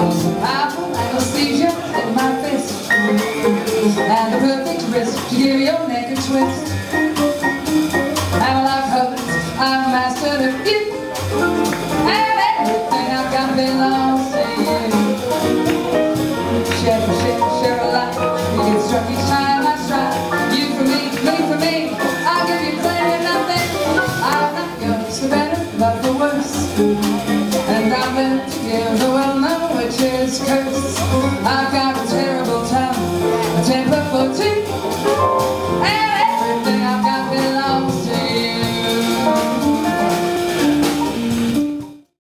Powerful anesthesia in my fist, and the perfect wrist to give your neck a twist. And well, I've heard I've mastered a few, and everything I've got belongs to you. Share a life. You get struck each time I strike. You for me, I'll give you plenty of nothing. I'm not yours for better, but for worse. And I'm meant to give the world know which is curse. I've got to tell